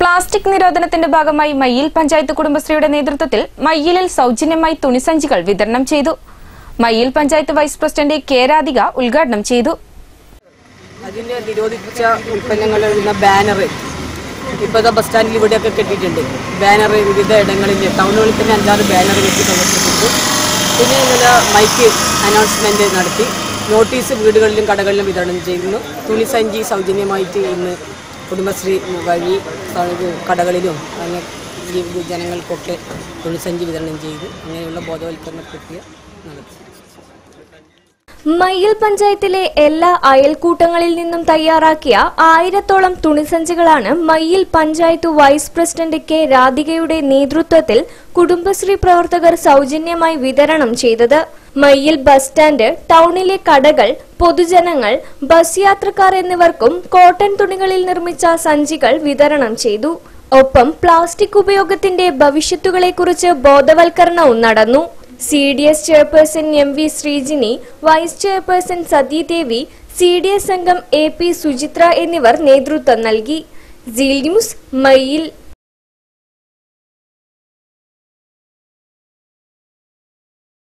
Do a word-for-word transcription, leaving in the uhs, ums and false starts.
Plastic നിരോധനത്തിന്റെ ഭാഗമായി മയ്യിൽ പഞ്ചായത്ത് കുടുംബശ്രീയുടെ നേതൃത്വത്തിൽ മയ്യിലിൽ സൗജന്യമായി തുണിസഞ്ചികൾ വിതരണം ചെയ്തു. Mayyil panchayat vice president K Radhika ഉദ്ഘാടനം ചെയ്തു. അതിന്റെ നിരോധിച്ച ഉൽപ്പന്നങ്ങൾ എഴുതുന്ന ബാനർ ഇപ്പോഴത്തെ ബസ് സ്റ്റാൻഡിൽ ഇവിടെയൊക്കെ കെട്ടിയിട്ടുണ്ട്. ബാനർ വിവിധ ഇടങ്ങളിൽ ടൗണുകളിൽ തന്നെ അഞ്ചാറ് ബാനർ കെട്ടി പ്രവർത്തിച്ചിട്ടുണ്ട്. പിന്നെ ഇന്നലെ മൈക്ക് അനൗൺസ്മെന്റ് നടത്തി നോട്ടീസ് വീടുകളിലും കടകളിലും വിതരണം ചെയ്യുന്നു. തുണിസഞ്ചി സൗജന്യമായിട്ട് ഇന്ന് കുടുംബശ്രീ വഴി കടകളിലും അങ്ങനെ ജനങ്ങൾക്കൊക്കെ തുണിസഞ്ചി വിതരണം ചെയ്ത് അങ്ങനെയുള്ള ബോധവൽക്കരണ പ്രക്രിയ നടത്തി. മയ്യിൽ പഞ്ചായത്തിലെ എല്ലാ അയൽക്കൂട്ടങ്ങളിൽ നിന്നും തയ്യാറാക്കിയ ആയിരത്തോളം തുണിസഞ്ചികളാണ് Mayyil panchayat vice president K രാധികയുടെ നേതൃത്വത്തിൽ കുടുംബശ്രീ പ്രവർത്തകർ സൗജന്യമായി വിതരണം ചെയ്തത്. മയ്യിൽ ബസ് സ്റ്റാൻഡ്, ടൗണിലെ കടകൾ, പൊതുജനങ്ങൾ, ബസ് യാത്രക്കാർ എന്നിവർക്കും കോട്ടൺ തുണികളിൽ നിർമ്മിച്ച സഞ്ചികൾ വിതരണം ചെയ്തു. ഒപ്പം പ്ലാസ്റ്റിക് ഉപയോഗത്തിന്റെ ഭവിഷ്യത്തുകളെക്കുറിച്ച് ബോധവൽക്കരണവും നടന്നു. C D S chairperson M V Sreejini, vice chairperson Sathidevi, C D S അംഗം എ പി സുചിത്ര എന്നിവർ നേതൃത്വം നൽകി. Seal news, Mayyil.